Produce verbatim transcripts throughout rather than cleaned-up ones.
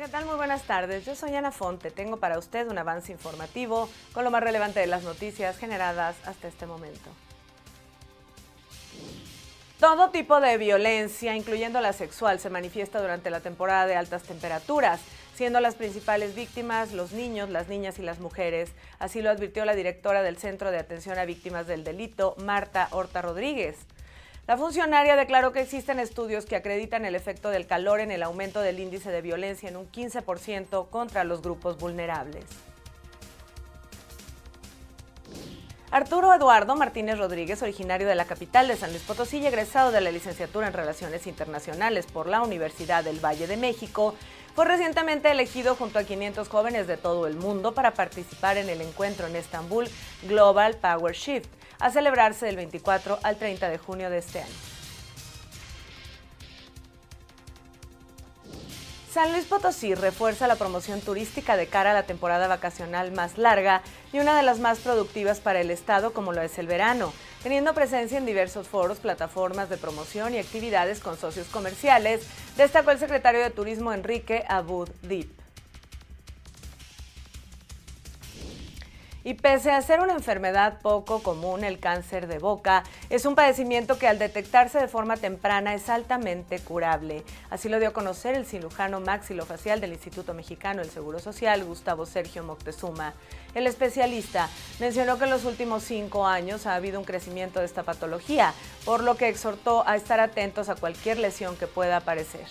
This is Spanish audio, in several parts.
¿qué tal? Muy buenas tardes. Yo soy Ana Fonte. Tengo para usted un avance informativo con lo más relevante de las noticias generadas hasta este momento. Todo tipo de violencia, incluyendo la sexual, se manifiesta durante la temporada de altas temperaturas, siendo las principales víctimas los niños, las niñas y las mujeres. Así lo advirtió la directora del Centro de Atención a Víctimas del Delito, Marta Horta Rodríguez. La funcionaria declaró que existen estudios que acreditan el efecto del calor en el aumento del índice de violencia en un quince por ciento contra los grupos vulnerables. Arturo Eduardo Martínez Rodríguez, originario de la capital de San Luis Potosí y egresado de la licenciatura en Relaciones Internacionales por la Universidad del Valle de México, fue recientemente elegido junto a quinientos jóvenes de todo el mundo para participar en el encuentro en Estambul Global Power Shift, a celebrarse del veinticuatro al treinta de junio de este año. San Luis Potosí refuerza la promoción turística de cara a la temporada vacacional más larga y una de las más productivas para el estado, como lo es el verano, teniendo presencia en diversos foros, plataformas de promoción y actividades con socios comerciales, destacó el secretario de Turismo Enrique Abud Dip. Y pese a ser una enfermedad poco común, el cáncer de boca es un padecimiento que al detectarse de forma temprana es altamente curable. Así lo dio a conocer el cirujano maxilofacial del Instituto Mexicano del Seguro Social, Gustavo Sergio Moctezuma. El especialista mencionó que en los últimos cinco años ha habido un crecimiento de esta patología, por lo que exhortó a estar atentos a cualquier lesión que pueda aparecer.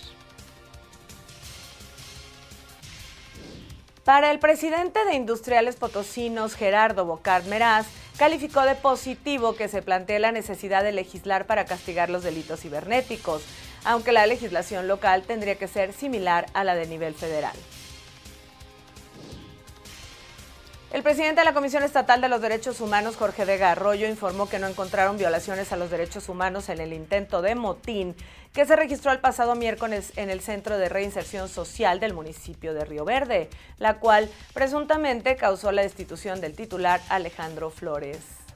Para el presidente de Industriales Potosinos, Gerardo Bocard Meraz, calificó de positivo que se plantee la necesidad de legislar para castigar los delitos cibernéticos, aunque la legislación local tendría que ser similar a la de nivel federal. El presidente de la Comisión Estatal de los Derechos Humanos, Jorge Vega Arroyo, informó que no encontraron violaciones a los derechos humanos en el intento de motín que se registró el pasado miércoles en el Centro de Reinserción Social del municipio de Río Verde, la cual presuntamente causó la destitución del titular Alejandro Flores.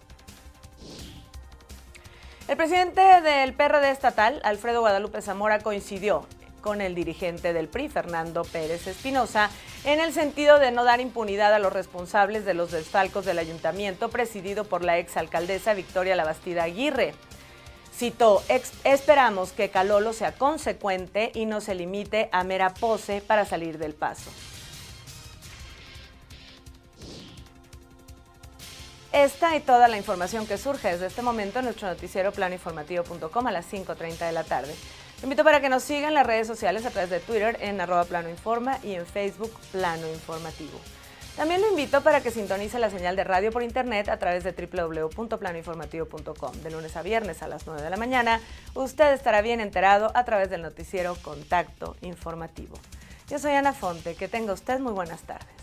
El presidente del P R D estatal, Alfredo Guadalupe Zamora, coincidió con el dirigente del P R I, Fernando Pérez Espinosa, en el sentido de no dar impunidad a los responsables de los desfalcos del ayuntamiento presidido por la exalcaldesa Victoria Labastida Aguirre. Citó: esperamos que Calolo sea consecuente y no se limite a mera pose para salir del paso. Esta y toda la información que surge desde este momento en nuestro noticiero plano informativo punto com a las cinco treinta de la tarde. Te invito para que nos sigan en las redes sociales a través de Twitter en arroba Plano Informa y en Facebook Plano Informativo. También lo invito para que sintonice la señal de radio por internet a través de doble u doble u doble u punto plano informativo punto com. De lunes a viernes a las nueve de la mañana, usted estará bien enterado a través del noticiero Contacto Informativo. Yo soy Ana Fonte, que tenga usted muy buenas tardes.